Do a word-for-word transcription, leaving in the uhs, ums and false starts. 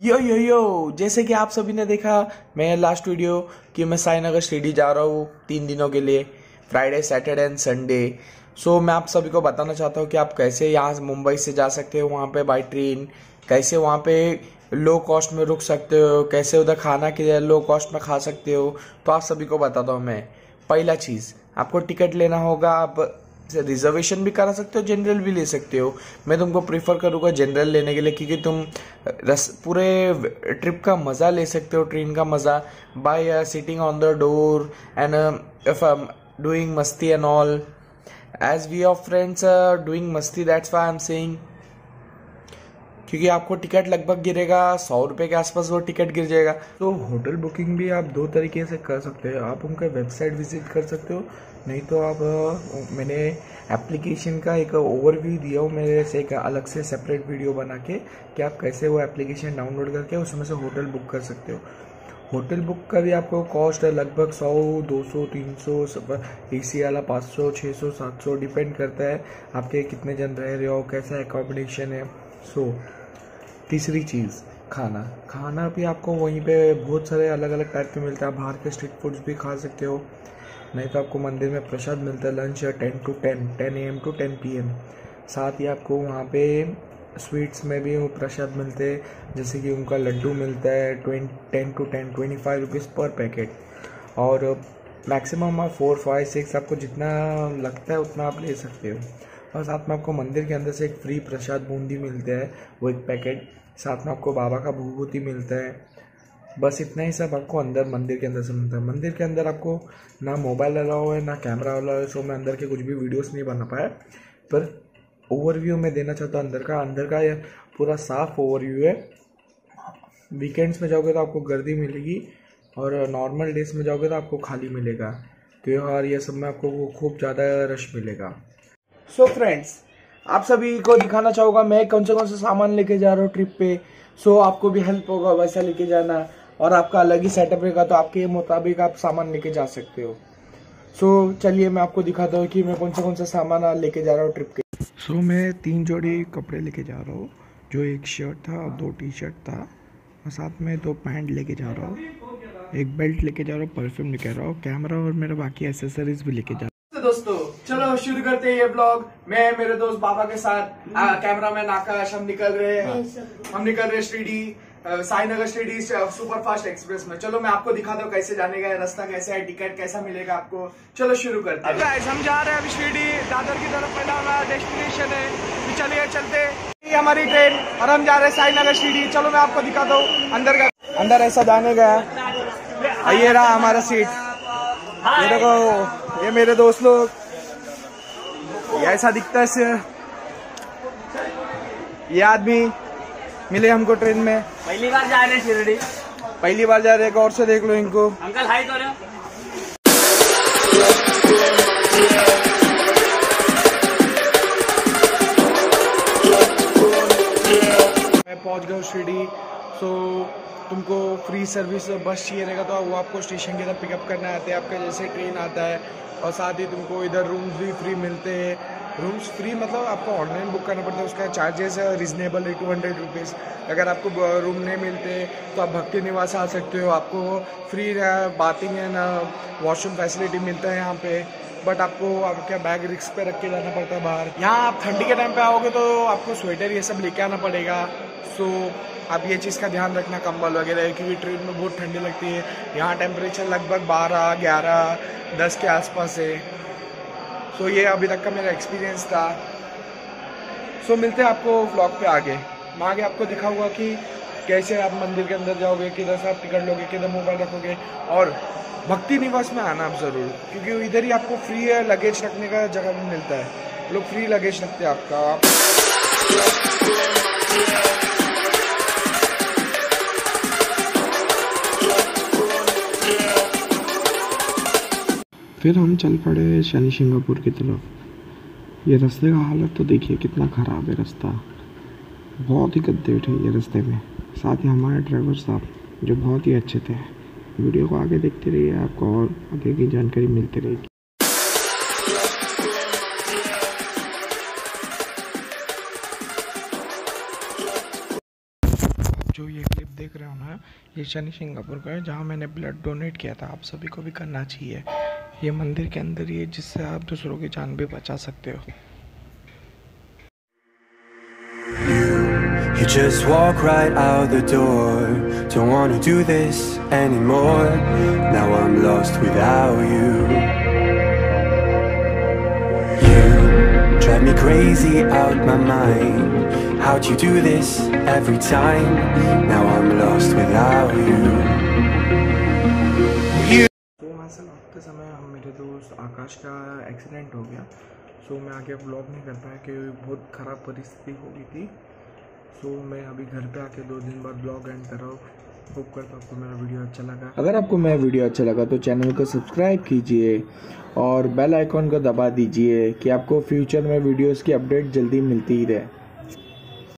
यो यो यो जैसे कि आप सभी ने देखा मैं लास्ट वीडियो कि मैं साईनगर शिरडी जा रहा हूँ तीन दिनों के लिए, Friday Saturday and Sunday. So मैं आप सभी को बताना चाहता हूँ कि आप कैसे यहाँ मुंबई से जा सकते हो वहाँ पे बाय ट्रेन, कैसे वहाँ पे लो कॉस्ट में रुक सकते हो, कैसे उधर खाना के लो कॉस्ट में खा सकते हो। तो आप सभी को बताता हूँ मैं। पहला चीज़, आपको टिकट लेना होगा। आप रिजर्वेशन भी करा सकते हो, जनरल भी ले सकते हो। मैं तुमको प्रीफर करूँगा जनरल लेने के लिए, क्योंकि तुम रस पूरे ट्रिप का मज़ा ले सकते हो, ट्रेन का मज़ा, by sitting on the door and if doing मस्ती and all. As we are friends doing मस्ती, that's why I am saying. क्योंकि आपको टिकट लगभग गिरेगा सौ रुपये के आसपास, वो टिकट गिर जाएगा। तो होटल बुकिंग भी आप दो तरीके से कर सकते हो। आप उनका वेबसाइट विजिट कर सकते हो, नहीं तो आप मैंने एप्लीकेशन का एक ओवरव्यू दिया हूँ मेरे से एक अलग से सेपरेट वीडियो बना के कि आप कैसे वो एप्लीकेशन डाउनलोड करके उसमें से होटल बुक कर सकते हो। होटल बुक का भी आपको कॉस्ट है लगभग सौ, दो सौ, तीन सौ, ए सी वाला पाँच सौ, छः सौ, सात सौ, डिपेंड करता है आपके कितने जन रह रहे हो, कैसा एकोमोडेशन है। सो तीसरी चीज़, खाना खाना भी आपको वहीं पे बहुत सारे अलग अलग टाइप के मिलता है। बाहर के स्ट्रीट फूड्स भी खा सकते हो, नहीं तो आपको मंदिर में प्रसाद मिलता है lunch ten to ten ten A M to ten P M. साथ ही आपको वहाँ पे स्वीट्स में भी प्रसाद मिलते हैं, जैसे कि उनका लड्डू मिलता है twenty ten to ten twenty five rupees per packet. और मैक्सिमम आप फोर फाइव सिक्स आपको जितना लगता है उतना आप ले सकते हो। और साथ में आपको मंदिर के अंदर से एक फ्री प्रसाद बूंदी मिलता है, वो एक पैकेट। साथ में आपको बाबा का भूभूति मिलता है। बस इतना ही सब आपको अंदर मंदिर के अंदर से मिलता है। मंदिर के अंदर आपको ना मोबाइल अलाउ है ना कैमरा अलाउ है, सो मैं अंदर के कुछ भी वीडियोस नहीं बना पाया, पर ओवरव्यू में देना चाहता हूँ अंदर का। अंदर का ये पूरा साफ ओवरव्यू है। वीकेंड्स में जाओगे तो आपको गर्दी मिलेगी, और नॉर्मल डेज में जाओगे तो आपको खाली मिलेगा। त्योहार ये सब में आपको खूब ज़्यादा रश मिलेगा। सो so फ्रेंड्स, आप सभी को दिखाना चाहूँगा मैं कौन से कौन से सामान लेके जा रहा हूँ ट्रिप पे। सो so, आपको भी हेल्प होगा वैसा लेके जाना, और आपका अलग ही सेटअप रहेगा, तो आपके मुताबिक आप सामान लेके जा सकते हो। सो so, चलिए मैं आपको दिखाता हूँ कि मैं कौन सा कौन सा सामान लेके जा रहा हूँ ट्रिप के। सो so, मैं तीन जोड़ी कपड़े लेके जा रहा हूँ, जो एक शर्ट था और दो टी शर्ट था, और साथ में दो पैंट लेके जा रहा हूँ, एक बेल्ट लेके जा रहा हूँ, परफ्यूम लेके जा रहा हूँ, कैमरा और मेरा बाकी एसेसरीज भी लेके जा रहा हूँ। दोस्तों चलो शुरू करते हैं ये ब्लॉग। मैं मेरे दोस्त बाबा के साथ, कैमरा मैन आकाश, हम निकल रहे हैं हम निकल रहे Shirdi, Sainagar Shirdi super fast express में। चलो मैं आपको दिखाता हूँ कैसे जाने का रास्ता, कैसा है, टिकट कैसा मिलेगा आपको। चलो शुरू करते हैं। गाइस हम जा रहे हैं अभी शिरडी, दादर की तरफ पहला हमारा डेस्टिनेशन है। तो चलिए चलते, ये हमारी ट्रेन और हम जा रहे हैं साईनगर शिरडी। चलो मैं आपको दिखाता हूँ अंदर का। अंदर ऐसा जाने का, ये रहा हमारा सीट, ये देखो ये मेरे दोस्त लोग, ये ऐसा दिखता है। ये आदमी मिले हमको ट्रेन में, पहली बार जा रहे हैं शिरडी, पहली बार जा रहे हैं। गौर से देख लो इनको। अंकल हाय करो। मैं पहुंच गया शिरडी। सो तुमको फ्री सर्विस बस चाहिए रहेगा तो वो आपको स्टेशन के अंदर पिकअप करना आते हैं, आपका जैसे ट्रेन आता है। और साथ ही तुमको इधर रूम्स भी फ्री मिलते हैं। रूम्स फ्री मतलब आपको ऑनलाइन बुक करना पड़ता है, उसका चार्जेस रिजनेबल है, टू हंड्रेड रुपीज़। अगर आपको रूम नहीं मिलते तो आप भक्ति निवास आ सकते हो, आपको free bathing and washroom facility मिलता है यहाँ पे। बट आपको आपका बैग रिस्क पे रख के जाना पड़ता है बाहर। यहाँ आप ठंडी के टाइम पे आओगे तो आपको स्वेटर ये सब लेके आना पड़ेगा। सो आप ये चीज़ का ध्यान रखना, कंबल वगैरह, क्योंकि ट्रेन में बहुत ठंडी लगती है। यहाँ टेम्परेचर लगभग बारह, ग्यारह, दस के आसपास है। सो ये अभी तक का मेरा एक्सपीरियंस था। सो मिलते हैं आपको व्लॉग पे आगे। मैं आगे आपको दिखाऊंगा कि कैसे आप मंदिर के अंदर जाओगे, किधर से आप टिकट लोगे, किधर मोबाइल रखोगे। और भक्ति निवास में आना आप ज़रूर, क्योंकि इधर ही आपको फ्री है लगेज रखने का जगह भी मिलता है। लोग फ्री लगेज रखते हैं आपका। आप फिर हम चल पड़े शनि सिंगापुर की तरफ। ये रास्ते का हालत तो देखिए कितना ख़राब है रास्ता, बहुत ही गद्देट है ये रास्ते में। साथ ही हमारे ड्राइवर साहब जो बहुत ही अच्छे थे। वीडियो को आगे देखते रहिए, आपको और आगे की जानकारी मिलती रहेगी। जो ये क्लिप देख रहे हो ना, ये शनि सिंगापुर का है जहाँ मैंने ब्लड डोनेट किया था। आप सभी को भी करना चाहिए। ये मंदिर के अंदर ही है जिससे आप दूसरों की जान भी बचा सकते हो। You just walk right out the door. Don't wanna do this anymore. Now I'm lost without you. You drive me crazy out my mind. How'd you do this every time? Now I'm lost without you. You. तो वहाँ से लौटते समय हम मेरे दोस्त आकाश का accident हो गया। सो मैं आगे व्लॉग नहीं कर पाया क्योंकि बहुत ख़राब परिस्थिति हो गई थी। सो so, मैं अभी घर पे आके दो दिन बाद ब्लॉग एंड कर रहा हूँ। होप करता हूँ आपको मेरा वीडियो अच्छा लगा। अगर आपको मेरा वीडियो अच्छा लगा तो चैनल को सब्सक्राइब कीजिए और बेल आइकॉन को दबा दीजिए कि आपको फ्यूचर में वीडियोस की अपडेट जल्दी मिलती ही रहे।